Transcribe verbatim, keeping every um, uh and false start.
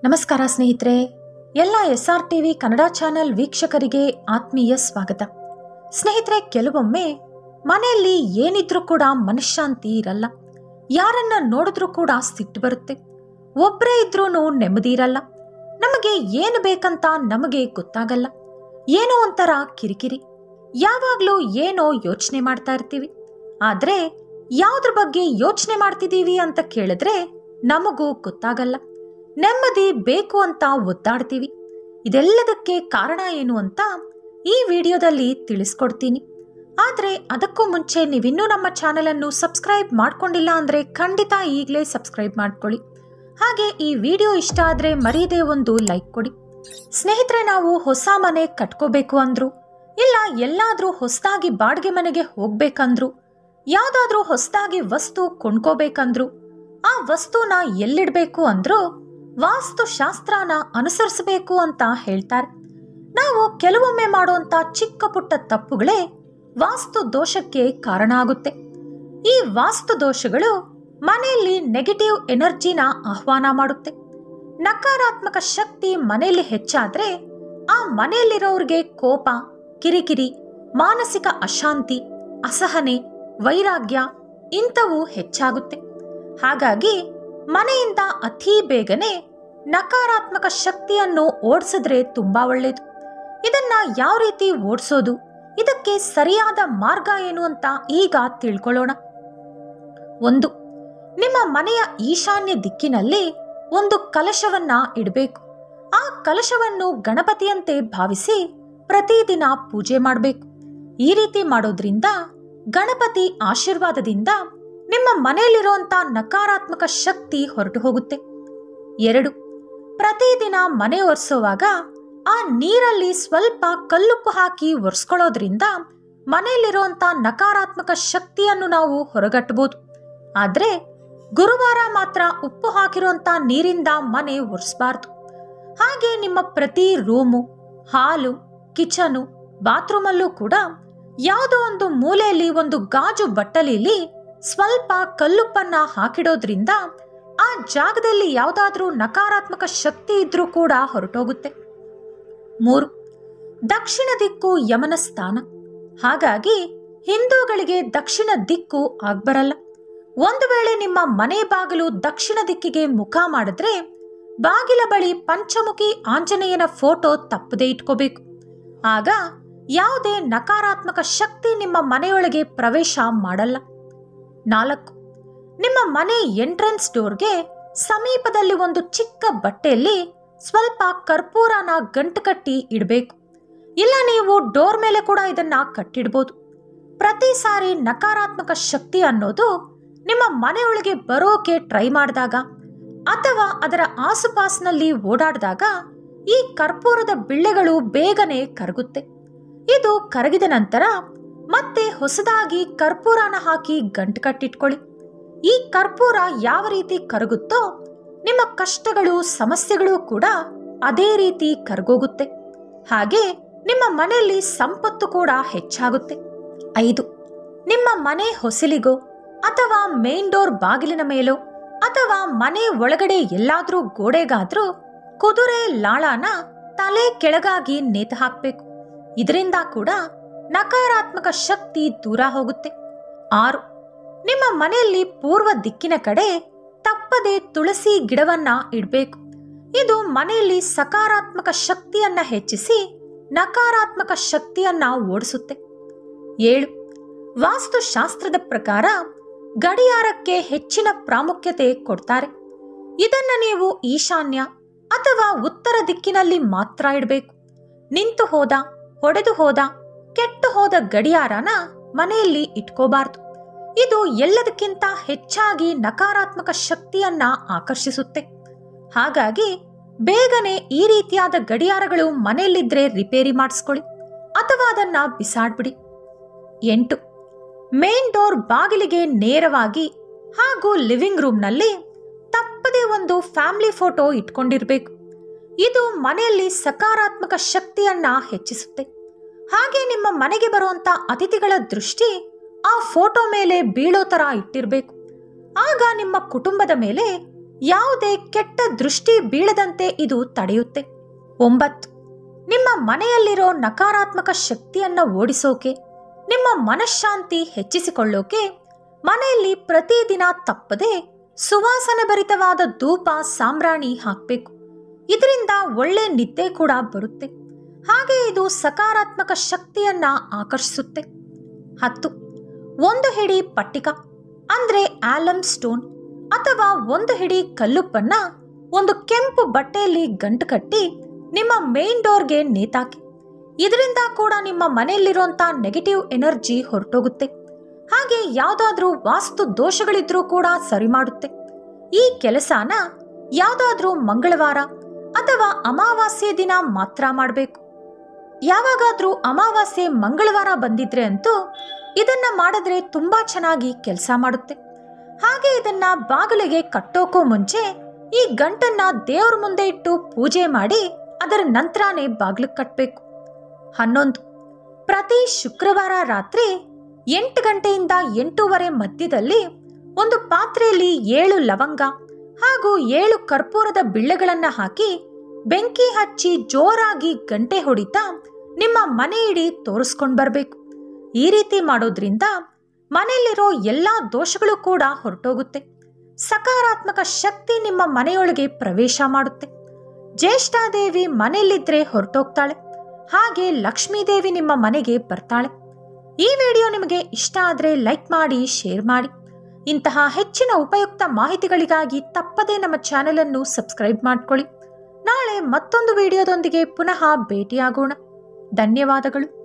ನಮಸ್ಕಾರ ಸ್ನೇಹಿತರೆ, ಎಲ್ಲ S R TV Kannada channel ವೀಕ್ಷಕರಿಗೆ ಆತ್ಮೀಯ ಸ್ವಾಗತ. ಸ್ನೇಹಿತರೆ, ಕೆಲವೊಮ್ಮೆ ಮನೆಯಲ್ಲಿ ಏನಿದ್ರೂ ಕೂಡ ಮನಃಶಾಂತಿ ಇರಲ್ಲ. ಯಾರನ್ನ ನೋಡಿದ್ರೂ ಕೂಡ ಸಿಟ್ಟು ಬರುತ್ತೆ. ಒಬ್ಬರೇ ಇದ್ರೂ ನೆಮ್ಮದಿ ಇರಲ್ಲ. ನಮಗೆ ಏನು ಬೇಕಂತ ನಮಗೆ ಗೊತ್ತಾಗಲ್ಲ. ಏನೋ ಒಂಥರ ಕಿರಿಕಿರಿ. ಯಾವಾಗಲೂ ಏನೋ ಯೋಚನೆ ಮಾಡ್ತಾ ಇರ್ತೀವಿ. ಆದರೆ ಯಾವುದ್ರ ಬಗ್ಗೆ ಯೋಚನೆ ಮಾಡ್ತಿದ್ದೀವಿ ಅಂತ ಕೇಳಿದ್ರೆ ನಮಗೂ ಗೊತ್ತಾಗಲ್ಲ. ನೆಮ್ಮದಿ ಬೇಕು ಅಂತ ಒದ್ದಾಡ್ತೀವಿ. ಇದೆಲ್ಲದಕ್ಕೆ ಕಾರಣ ಏನು ಅಂತ ಈ ವಿಡಿಯೋದಲ್ಲಿ ತಿಳಿಸ್ಕೊಡ್ತೀನಿ. ಆದರೆ ಅದಕ್ಕೂ ಮುಂಚೆ ನೀವಿನ್ನೂ ನಮ್ಮ ಚಾನಲನ್ನು ಸಬ್ಸ್ಕ್ರೈಬ್ ಮಾಡ್ಕೊಂಡಿಲ್ಲ ಅಂದರೆ ಖಂಡಿತ ಈಗಲೇ ಸಬ್ಸ್ಕ್ರೈಬ್ ಮಾಡ್ಕೊಳ್ಳಿ. ಹಾಗೆ ಈ ವಿಡಿಯೋ ಇಷ್ಟ ಆದರೆ ಮರೀದೇ ಒಂದು ಲೈಕ್ ಕೊಡಿ. ಸ್ನೇಹಿತರೆ, ನಾವು ಹೊಸ ಮನೆ ಕಟ್ಕೋಬೇಕು ಅಂದ್ರು, ಇಲ್ಲ ಎಲ್ಲಾದರೂ ಹೊಸದಾಗಿ ಬಾಡಿಗೆ ಮನೆಗೆ ಹೋಗ್ಬೇಕಂದ್ರು, ಯಾವುದಾದ್ರೂ ಹೊಸದಾಗಿ ವಸ್ತು ಕೊಂಡ್ಕೋಬೇಕಂದ್ರು, ಆ ವಸ್ತುನ ಎಲ್ಲಿಡಬೇಕು ಅಂದ್ರು ವಾಸ್ತು ಶಾಸ್ತ್ರನ ಅನುಸರಿಸಬೇಕು ಅಂತ ಹೇಳ್ತಾರೆ. ನಾವು ಕೆಲವೊಮ್ಮೆ ಮಾಡುವಂತ ಚಿಕ್ಕ ಪುಟ್ಟ ತಪ್ಪುಗಳೇ ವಾಸ್ತು ದೋಷಕ್ಕೆ ಕಾರಣ ಆಗುತ್ತೆ. ಈ ವಾಸ್ತು ದೋಷಗಳು ಮನೆಯಲ್ಲಿ ನೆಗೆಟಿವ್ ಎನರ್ಜಿನ ಆಹ್ವಾನ ಮಾಡುತ್ತೆ. ನಕಾರಾತ್ಮಕ ಶಕ್ತಿ ಮನೆಯಲ್ಲಿ ಹೆಚ್ಚಾದ್ರೆ ಆ ಮನೆಯಲ್ಲಿರೋರಿಗೆ ಕೋಪ, ಕಿರಿಕಿರಿ, ಮಾನಸಿಕ ಅಶಾಂತಿ, ಅಸಹನೆ, ವೈರಾಗ್ಯ ಇಂಥವು ಹೆಚ್ಚಾಗುತ್ತೆ. ಹಾಗಾಗಿ ಮನೆಯಿಂದ ಅತಿ ಬೇಗನೆ ನಕಾರಾತ್ಮಕ ಶಕ್ತಿಯನ್ನು ಓಡಿಸಿದ್ರೆ ತುಂಬಾ ಒಳ್ಳೆಯದು. ಇದನ್ನ ಯಾವ ರೀತಿ ಓಡಿಸೋದು, ಇದಕ್ಕೆ ಸರಿಯಾದ ಮಾರ್ಗ ಏನು ಅಂತ ಈಗ ತಿಳ್ಕೊಳ್ಳೋಣ. ಒಂದು, ನಿಮ್ಮ ಮನೆಯ ಈಶಾನ್ಯ ದಿಕ್ಕಿನಲ್ಲಿ ಒಂದು ಕಲಶವನ್ನ ಇಡಬೇಕು. ಆ ಕಲಶವನ್ನು ಗಣಪತಿಯಂತೆ ಭಾವಿಸಿ ಪ್ರತಿದಿನ ಪೂಜೆ ಮಾಡಬೇಕು. ಈ ರೀತಿ ಮಾಡೋದ್ರಿಂದ ಗಣಪತಿ ಆಶೀರ್ವಾದದಿಂದ ನಿಮ್ಮ ಮನೆಯಲ್ಲಿರುವಂತ ನಕಾರಾತ್ಮಕ ಶಕ್ತಿ ಹೊರಟು ಹೋಗುತ್ತೆ. ಎರಡು, ಪ್ರತಿದಿನ ಮನೆ ಒರೆಸುವಾಗ ಆ ನೀರಲ್ಲಿ ಸ್ವಲ್ಪ ಕಲ್ಲುಪ್ಪು ಹಾಕಿ ಒರೆಸ್ಕೊಳ್ಳೋದ್ರಿಂದ ಮನೆಯಲ್ಲಿರುವಂತ ನಕಾರಾತ್ಮಕ ಶಕ್ತಿಯನ್ನು ನಾವು ಹೊರಗಟ್ಟಬಹುದು. ಆದ್ರೆ ಗುರುವಾರ ಮಾತ್ರ ಉಪ್ಪು ಹಾಕಿರುವಂತ ನೀರಿಂದ ಮನೆ ಒರೆಸಬಾರ್ದು. ಹಾಗೆ ನಿಮ್ಮ ಪ್ರತಿ ರೂಮು, ಹಾಲು, ಕಿಚನು, ಬಾತ್ರೂಮಲ್ಲೂ ಕೂಡ ಯಾವುದೋ ಒಂದು ಮೂಲೆಯಲ್ಲಿ ಒಂದು ಗಾಜು ಬಟ್ಟಲಿಲಿ ಸ್ವಲ್ಪ ಕಲ್ಲುಪ್ಪನ್ನ ಹಾಕಿಡೋದ್ರಿಂದ ಆ ಜಾಗದಲ್ಲಿ ಯಾವುದಾದ್ರೂ ನಕಾರಾತ್ಮಕ ಶಕ್ತಿ ಇದ್ರೂ ಕೂಡ ಹೊರಟೋಗುತ್ತೆ. ಮೂರು, ದಕ್ಷಿಣ ದಿಕ್ಕು ಯಮನ ಸ್ಥಾನ. ಹಾಗಾಗಿ ಹಿಂದೂಗಳಿಗೆ ದಕ್ಷಿಣ ದಿಕ್ಕು ಆಗ್ಬರಲ್ಲ. ಒಂದು ವೇಳೆ ನಿಮ್ಮ ಮನೆ ಬಾಗಿಲು ದಕ್ಷಿಣ ದಿಕ್ಕಿಗೆ ಮುಖ ಮಾಡಿದ್ರೆ ಬಾಗಿಲ ಬಳಿ ಪಂಚಮುಖಿ ಆಂಜನೇಯನ ಫೋಟೋ ತಪ್ಪದೇ ಇಟ್ಕೋಬೇಕು. ಆಗ ಯಾವುದೇ ನಕಾರಾತ್ಮಕ ಶಕ್ತಿ ನಿಮ್ಮ ಮನೆಯೊಳಗೆ ಪ್ರವೇಶ ಮಾಡಲ್ಲ. ನಾಲ್ಕು, ನಿಮ್ಮ ಮನೆ ಎಂಟ್ರೆನ್ಸ್ ಡೋರ್ಗೆ ಸಮೀಪದಲ್ಲಿ ಒಂದು ಚಿಕ್ಕ ಬಟ್ಟೆಯಲ್ಲಿ ಸ್ವಲ್ಪ ಕರ್ಪೂರನ ಗಂಟು ಕಟ್ಟಿ ಇಡಬೇಕು. ಇಲ್ಲ ನೀವು ಡೋರ್ ಮೇಲೆ ಕೂಡ ಇದನ್ನ ಕಟ್ಟಿಡ್ಬೋದು. ಪ್ರತಿ ಸಾರಿ ನಕಾರಾತ್ಮಕ ಶಕ್ತಿ ಅನ್ನೋದು ನಿಮ್ಮ ಮನೆಯೊಳಗೆ ಬರೋಕೆ ಟ್ರೈ ಮಾಡಿದಾಗ ಅಥವಾ ಅದರ ಆಸುಪಾಸಿನಲ್ಲಿ ಓಡಾಡಿದಾಗ ಈ ಕರ್ಪೂರದ ಬಿಳ್ಳೆಗಳು ಬೇಗನೆ ಕರಗುತ್ತೆ. ಇದು ಕರಗಿದ ನಂತರ ಮತ್ತೆ ಹೊಸದಾಗಿ ಕರ್ಪೂರನ ಹಾಕಿ ಗಂಟು ಕಟ್ಟಿಟ್ಕೊಳ್ಳಿ. ಈ ಕರ್ಪೂರ ಯಾವ ರೀತಿ ಕರಗುತ್ತೋ ನಿಮ್ಮ ಕಷ್ಟಗಳು, ಸಮಸ್ಯೆಗಳು ಕೂಡ ಅದೇ ರೀತಿ ಕರಗೋಗುತ್ತೆ. ಹಾಗೆ ನಿಮ್ಮ ಮನೆಯಲ್ಲಿ ಸಂಪತ್ತು ಕೂಡ ಹೆಚ್ಚಾಗುತ್ತೆ. ಐದು, ನಿಮ್ಮ ಮನೆ ಹೊಸಲಿಗೋ ಅಥವಾ ಮೇನ್ ಡೋರ್ ಬಾಗಿಲಿನ ಮೇಲೋ ಅಥವಾ ಮನೆ ಒಳಗಡೆ ಎಲ್ಲಾದ್ರೂ ಗೋಡೆಗಾದ್ರೂ ಕುದುರೆ ಲಾಳನ ತಲೆ ಕೆಳಗಾಗಿ ನೇತು ಹಾಕಬೇಕು. ಇದರಿಂದ ಕೂಡ ನಕಾರಾತ್ಮಕ ಶಕ್ತಿ ದೂರ ಹೋಗುತ್ತೆ. ಆರು, ನಿಮ್ಮ ಮನೆಯಲ್ಲಿ ಪೂರ್ವ ದಿಕ್ಕಿನ ಕಡೆ ತಪ್ಪದೆ ತುಳಸಿ ಗಿಡವನ್ನ ಇಡಬೇಕು. ಇದು ಮನೆಯಲ್ಲಿ ಸಕಾರಾತ್ಮಕ ಶಕ್ತಿಯನ್ನ ಹೆಚ್ಚಿಸಿ ನಕಾರಾತ್ಮಕ ಶಕ್ತಿಯನ್ನ ಓಡಿಸುತ್ತೆ. ಏಳು, ವಾಸ್ತುಶಾಸ್ತ್ರದ ಪ್ರಕಾರ ಗಡಿಯಾರಕ್ಕೆ ಹೆಚ್ಚಿನ ಪ್ರಾಮುಖ್ಯತೆ ಕೊಡ್ತಾರೆ. ಇದನ್ನ ನೀವು ಈಶಾನ್ಯ ಅಥವಾ ಉತ್ತರ ದಿಕ್ಕಿನಲ್ಲಿ ಮಾತ್ರ ಇಡಬೇಕು. ನಿಂತು ಹೋದ, ಹೊಡೆದು ಹೋದ, ಕೆಟ್ಟು ಹೋದ ಗಡಿಯಾರನ ಮನೆಯಲ್ಲಿ ಇಟ್ಕೋಬಾರ್ದು. ಇದು ಎಲ್ಲದಕ್ಕಿಂತ ಹೆಚ್ಚಾಗಿ ನಕಾರಾತ್ಮಕ ಶಕ್ತಿಯನ್ನ ಆಕರ್ಷಿಸುತ್ತೆ. ಹಾಗಾಗಿ ಬೇಗನೆ ಈ ರೀತಿಯಾದ ಗಡಿಯಾರಗಳು ಮನೆಯಲ್ಲಿದ್ರೆ ರಿಪೇರಿ ಮಾಡಿಸ್ಕೊಳ್ಳಿ ಅಥವಾ ಅದನ್ನ ಬಿಸಾಡ್ಬಿಡಿ. ಎಂಟು, ಮೇನ್ ಡೋರ್ ಬಾಗಿಲಿಗೆ ನೇರವಾಗಿ ಹಾಗೂ ಲಿವಿಂಗ್ ರೂಮ್ನಲ್ಲಿ ತಪ್ಪದೆ ಒಂದು ಫ್ಯಾಮಿಲಿ ಫೋಟೋ ಇಟ್ಕೊಂಡಿರ್ಬೇಕು. ಇದು ಮನೆಯಲ್ಲಿ ಸಕಾರಾತ್ಮಕ ಶಕ್ತಿಯನ್ನ ಹೆಚ್ಚಿಸುತ್ತೆ. ಹಾಗೆ ನಿಮ್ಮ ಮನೆಗೆ ಬರುವಂತ ಅತಿಥಿಗಳ ದೃಷ್ಟಿ ಆ ಫೋಟೋ ಮೇಲೆ ಬೀಳೋ ತರ ಇಟ್ಟಿರ್ಬೇಕು. ಆಗ ನಿಮ್ಮ ಕುಟುಂಬದ ಮೇಲೆ ಯಾವುದೇ ಕೆಟ್ಟ ದೃಷ್ಟಿ ಬೀಳದಂತೆ ಇದು ತಡೆಯುತ್ತೆ. ಒಂಬತ್ತು, ನಿಮ್ಮ ಮನೆಯಲ್ಲಿರೋ ನಕಾರಾತ್ಮಕ ಶಕ್ತಿಯನ್ನ ಓಡಿಸೋಕೆ, ನಿಮ್ಮ ಮನಃಶಾಂತಿ ಹೆಚ್ಚಿಸಿಕೊಳ್ಳೋಕೆ ಮನೆಯಲ್ಲಿ ಪ್ರತಿದಿನ ತಪ್ಪದೆ ಸುವಾಸನೆ ಭರಿತವಾದ ಧೂಪ ಸಾಂಬ್ರಾಣಿ ಹಾಕಬೇಕು. ಇದರಿಂದ ಒಳ್ಳೆ ನಿದ್ದೆ ಕೂಡ ಬರುತ್ತೆ. ಹಾಗೆ ಇದು ಸಕಾರಾತ್ಮಕ ಶಕ್ತಿಯನ್ನ ಆಕರ್ಷಿಸುತ್ತೆ. ಹತ್ತು, ಒಂದು ಹಿಡಿ ಪಟ್ಟಿಕ ಅಂದ್ರೆ ಆಲಮ್ ಸ್ಟೋನ್ ಅಥವಾ ಒಂದು ಹಿಡಿ ಕಲ್ಲುಪ್ಪನ್ನ ಒಂದು ಕೆಂಪು ಬಟ್ಟೆಯಲ್ಲಿ ಗಂಟು ಕಟ್ಟಿ ನಿಮ್ಮ ಮೇನ್ ಡೋರ್ಗೆ ನೇತಾಕಿ. ಇದರಿಂದ ಕೂಡ ನಿಮ್ಮ ಮನೆಯಲ್ಲಿರುವಂತ ನೆಗೆಟಿವ್ ಎನರ್ಜಿ ಹೊರಟೋಗುತ್ತೆ. ಹಾಗೆ ಯಾವುದಾದ್ರೂ ವಾಸ್ತು ದೋಷಗಳಿದ್ರೂ ಕೂಡ ಸರಿ ಮಾಡುತ್ತೆ. ಈ ಕೆಲಸನ ಯಾವುದಾದ್ರೂ ಮಂಗಳವಾರ ಅಥವಾ ಅಮಾವಾಸ್ಯೆ ದಿನ ಮಾತ್ರ ಮಾಡಬೇಕು. ಯಾವಾಗಾದ್ರೂ ಅಮಾವಾಸ್ಯೆ ಮಂಗಳವಾರ ಬಂದಿದ್ರೆ ಅಂತೂ ಇದನ್ನ ಮಾಡಿದ್ರೆ ತುಂಬಾ ಚೆನ್ನಾಗಿ ಕೆಲಸ ಮಾಡುತ್ತೆ. ಹಾಗೆ ಇದನ್ನ ಬಾಗಿಲಿಗೆ ಕಟ್ಟೋಕೋ ಮುಂಚೆ ಈ ಗಂಟನ್ನ ದೇವ್ರ ಮುಂದೆ ಇಟ್ಟು ಪೂಜೆ ಮಾಡಿ ಅದರ ನಂತರನೇ ಬಾಗಿಲಿಗೆ ಕಟ್ಟಬೇಕು. ಹನ್ನೊಂದು, ಪ್ರತಿ ಶುಕ್ರವಾರ ರಾತ್ರಿ ಎಂಟು ಗಂಟೆಯಿಂದ ಎಂಟೂವರೆ ಮಧ್ಯದಲ್ಲಿ ಒಂದು ಪಾತ್ರೆಯಲ್ಲಿ ಏಳು ಲವಂಗ ಹಾಗೂ ಏಳು ಕರ್ಪೂರದ ಬಿಳ್ಳೆಗಳನ್ನ ಹಾಕಿ ಬೆಂಕಿ ಹಚ್ಚಿ ಜೋರಾಗಿ ಗಂಟೆ ಹೊಡಿತಾ ನಿಮ್ಮ ಮನೆ ಇಡೀ ತೋರಿಸ್ಕೊಂಡು ಬರಬೇಕು. ಈ ರೀತಿ ಮಾಡೋದ್ರಿಂದ ಮನೆಯಲ್ಲಿರೋ ಎಲ್ಲಾ ದೋಷಗಳು ಕೂಡ ಹೊರಟೋಗುತ್ತೆ. ಸಕಾರಾತ್ಮಕ ಶಕ್ತಿ ನಿಮ್ಮ ಮನೆಯೊಳಗೆ ಪ್ರವೇಶ ಮಾಡುತ್ತೆ. ಜ್ಯೇಷ್ಠಾದೇವಿ ಮನೆಯಲ್ಲಿದ್ರೆ ಹೊರಟೋಗ್ತಾಳೆ. ಹಾಗೆ ಲಕ್ಷ್ಮೀದೇವಿ ನಿಮ್ಮ ಮನೆಗೆ ಬರ್ತಾಳೆ. ಈ ವಿಡಿಯೋ ನಿಮಗೆ ಇಷ್ಟ ಆದರೆ ಲೈಕ್ ಮಾಡಿ, ಶೇರ್ ಮಾಡಿ. ಇಂತಹ ಹೆಚ್ಚಿನ ಉಪಯುಕ್ತ ಮಾಹಿತಿಗಳಿಗಾಗಿ ತಪ್ಪದೇ ನಮ್ಮ ಚಾನೆಲ್ ಅನ್ನು ಸಬ್ಸ್ಕ್ರೈಬ್ ಮಾಡ್ಕೊಳ್ಳಿ. ನಾಳೆ ಮತ್ತೊಂದು ವಿಡಿಯೋದೊಂದಿಗೆ ಪುನಃ ಭೇಟಿಯಾಗೋಣ. ಧನ್ಯವಾದಗಳು.